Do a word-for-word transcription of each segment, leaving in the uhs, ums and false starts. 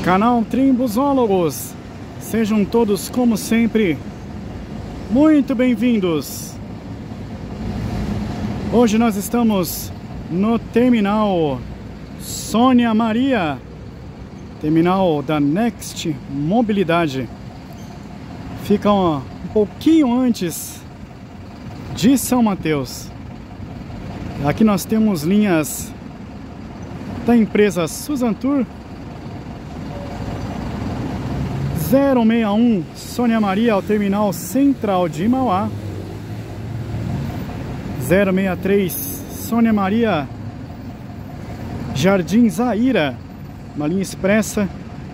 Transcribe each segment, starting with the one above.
Canal Trimbusólogos, sejam todos, como sempre, muito bem-vindos. Hoje nós estamos no terminal Sônia Maria, terminal da Next Mobilidade. Fica um, um pouquinho antes de São Mateus. Aqui nós temos linhas da empresa Suzantur, zero seis um Sônia Maria ao terminal central de Mauá, zero seis três Sônia Maria Jardim Zaira, uma linha expressa.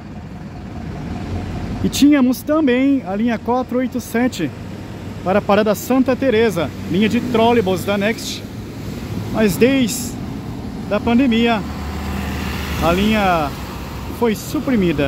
E tínhamos também a linha quatrocentos e oitenta e sete para a Parada Santa Teresa, linha de trólebus da Next, mas desde a pandemia a linha foi suprimida.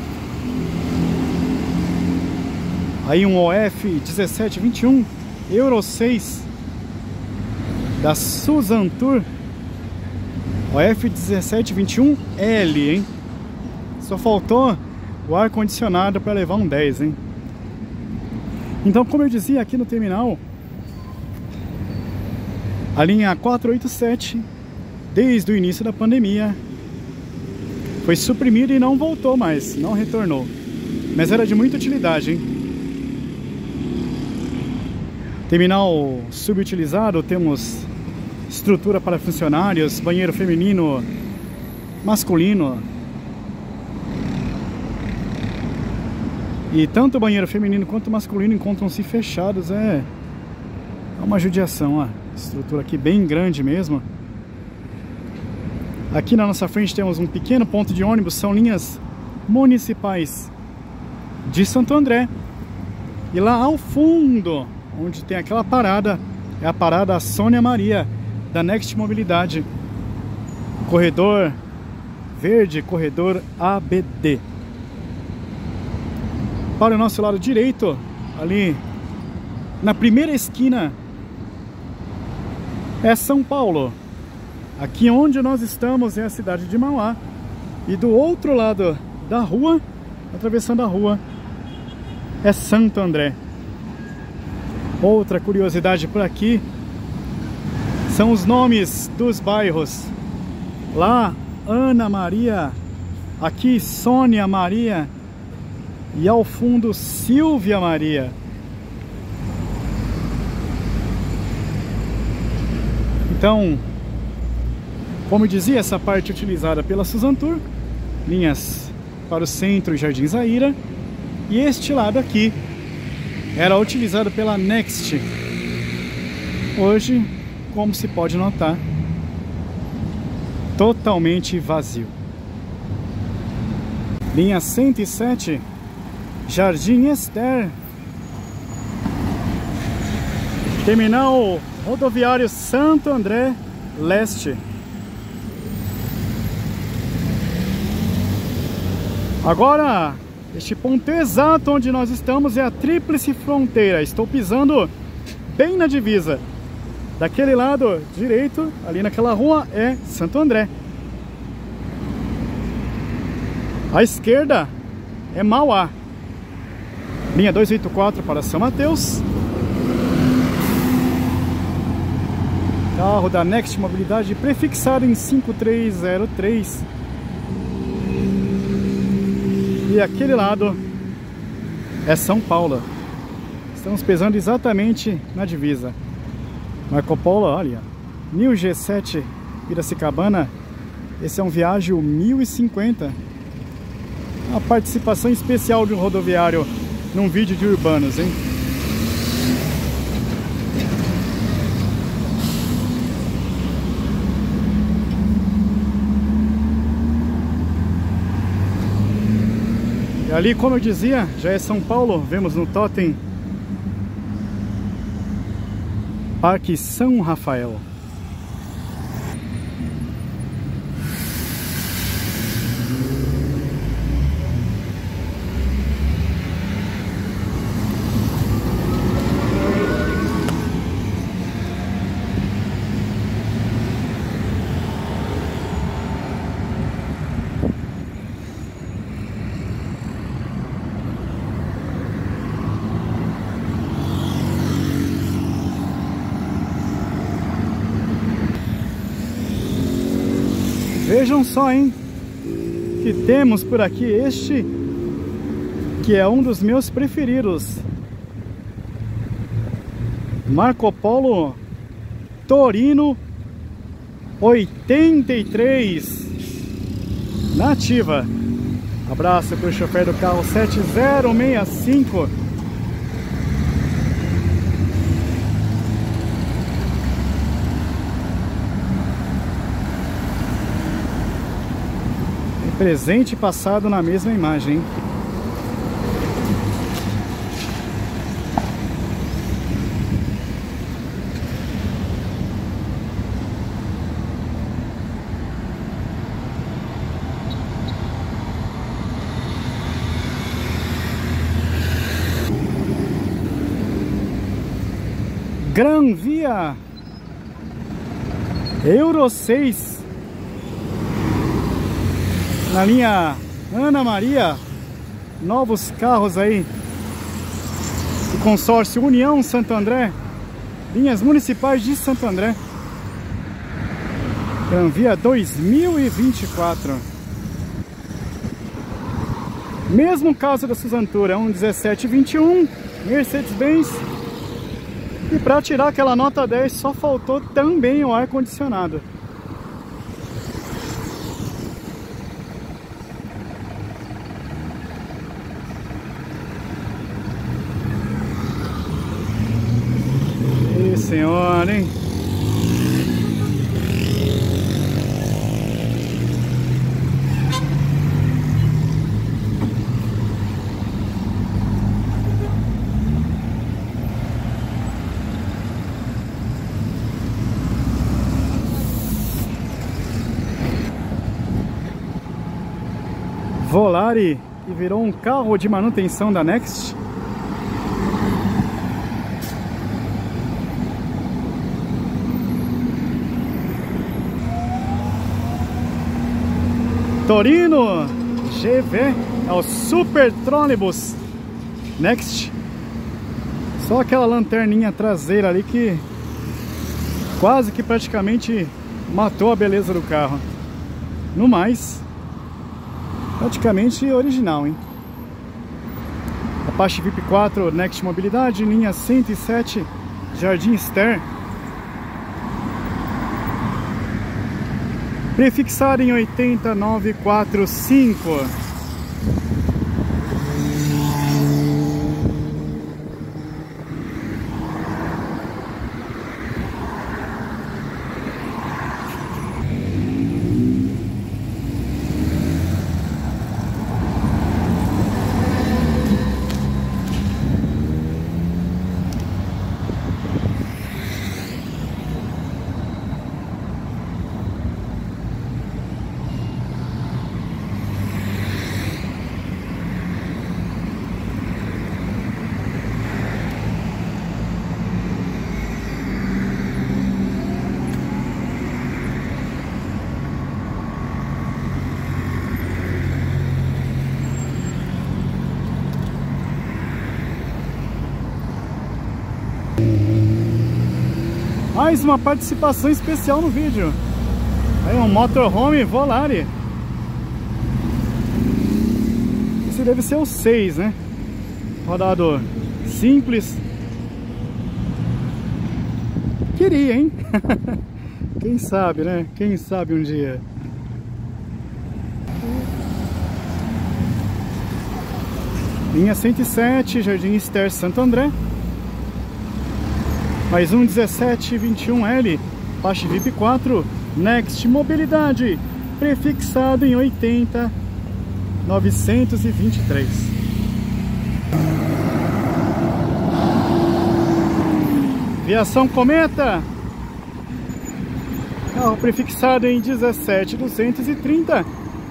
Aí um O F dezessete vinte e um Euro seis da Suzantur, O F dezessete vinte e um L, hein? Só faltou o ar-condicionado para levar um dez, hein? Então, como eu dizia, aqui no terminal, a linha quatrocentos e oitenta e sete, desde o início da pandemia, foi suprimida e não voltou mais, não retornou. Mas era de muita utilidade, hein? Terminal subutilizado, temos estrutura para funcionários, banheiro feminino, masculino. E tanto o banheiro feminino quanto o masculino encontram-se fechados. É, é uma judiação, ó. Estrutura aqui bem grande mesmo. Aqui na nossa frente temos um pequeno ponto de ônibus, são linhas municipais de Santo André. E lá ao fundo, onde tem aquela parada, é a parada Sônia Maria da Next Mobilidade, corredor verde, corredor A B D. Para o nosso lado direito, ali na primeira esquina, é São Paulo. Aqui onde nós estamos é a cidade de Mauá. E do outro lado da rua, atravessando a rua, é Santo André. Outra curiosidade por aqui são os nomes dos bairros. Lá, Ana Maria, aqui Sônia Maria e ao fundo Silvia Maria. Então, como eu dizia, essa parte utilizada pela Suzantur, linhas para o centro e Jardim Zaira, e este lado aqui era utilizado pela Next. Hoje, como se pode notar, totalmente vazio. Linha cento e sete, Jardim Ester, terminal rodoviário Santo André Leste. Agora, este ponto exato onde nós estamos é a Tríplice Fronteira. Estou pisando bem na divisa. Daquele lado direito, ali naquela rua, é Santo André. À esquerda é Mauá. Linha duzentos e oitenta e quatro para São Mateus. Carro da Next Mobilidade prefixado em cinco três zero três. E aquele lado é São Paulo. Estamos pesando exatamente na divisa. Marco Polo, olha, mil G sete Piracicabana. Esse é um Viagem mil e cinquenta. Uma participação especial de um rodoviário num vídeo de urbanos, hein? E ali, como eu dizia, já é São Paulo. Vemos no totem Parque São Rafael. Vejam só, hein, que temos por aqui este, que é um dos meus preferidos. Marco Polo Torino oitenta e três na ativa. Abraço para o chofer do carro sete zero seis cinco. Presente e passado na mesma imagem, hein? Gran Via Euro seis na linha Ana Maria. Novos carros aí do consórcio União Santo André, linhas municipais de Santo André. Gran Via dois mil e vinte e quatro. Mesmo caso da Susantura, um dezessete vinte e um Mercedes-Benz. E para tirar aquela nota dez só faltou também o ar-condicionado. Ih, senhora, hein? Volare, que virou um carro de manutenção da Next. Torino G V é o Super Trolleybus Next. Só aquela lanterninha traseira ali que quase que praticamente matou a beleza do carro. No mais, praticamente original, hein? Apache V I P quatro Next Mobilidade, linha cento e sete, Jardim Ster. Prefixado em oitenta nove quatro cinco. Mais uma participação especial no vídeo. Aí um motorhome Volare. Esse deve ser o seis, né? Rodado simples. Queria, hein? Quem sabe, né? Quem sabe um dia. Linha cento e sete, Jardim Ster, Santo André. Mais um dezessete vinte e um L, Apache V I P quatro, Next Mobilidade, prefixado em oitenta novecentos e vinte e três. Viação Cometa, carro prefixado em dezessete duzentos e trinta.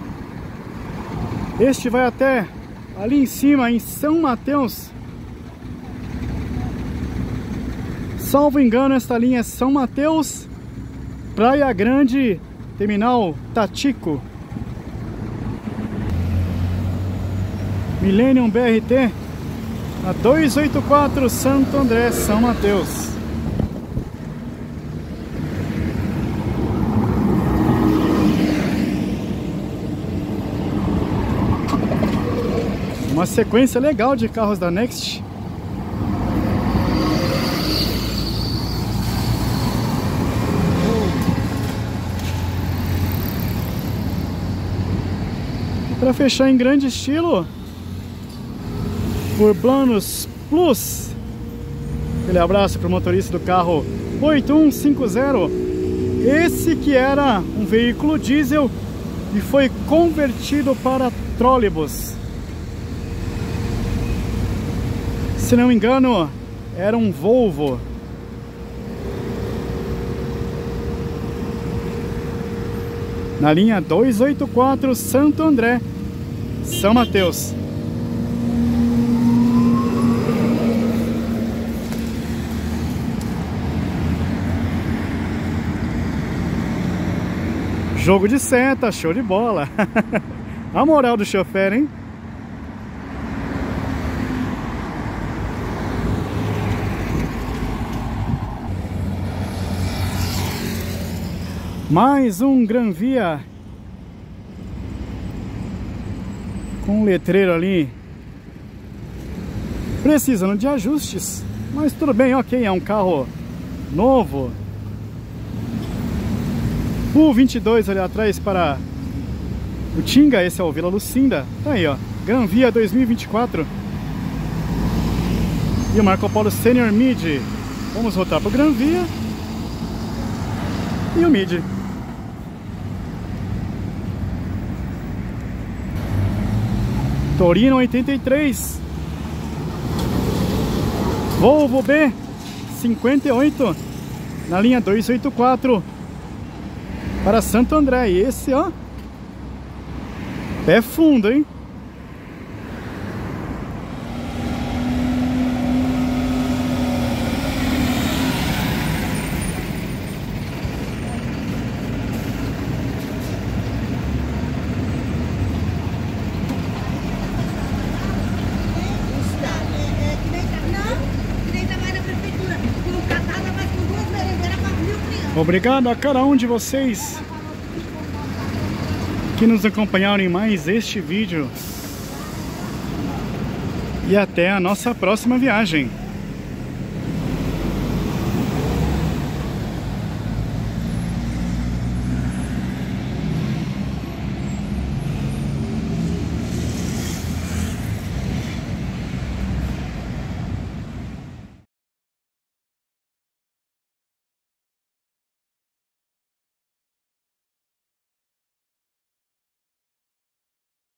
Este vai até ali em cima, em São Mateus. Salvo engano, esta linha é São Mateus, Praia Grande, Terminal Tatico. Millennium B R T, a duzentos e oitenta e quatro Santo André, São Mateus. Uma sequência legal de carros da Next. E para fechar em grande estilo, Urbanos Plus. Aquele abraço para o motorista do carro oito um cinco zero. Esse que era um veículo diesel e foi convertido para trólebus. Se não me engano, era um Volvo. Na linha duzentos e oitenta e quatro, Santo André, São Mateus. Jogo de seta, show de bola. A moral do chofer, hein? Mais um Gran Via com um letreiro ali precisando de ajustes, mas tudo bem, ok, é um carro novo. O vinte e dois ali atrás para o Tinga, esse é o Vila Lucinda. Tá aí, ó, Gran Via dois mil e vinte e quatro. E o Marco Polo Senior Mid. Vamos voltar para o Gran Via e o Mid. Torino oitenta e três, Volvo B cinquenta e oito na linha duzentos e oitenta e quatro para Santo André. E esse, ó, pé fundo, hein? Obrigado a cada um de vocês que nos acompanharam em mais este vídeo. E até a nossa próxima viagem.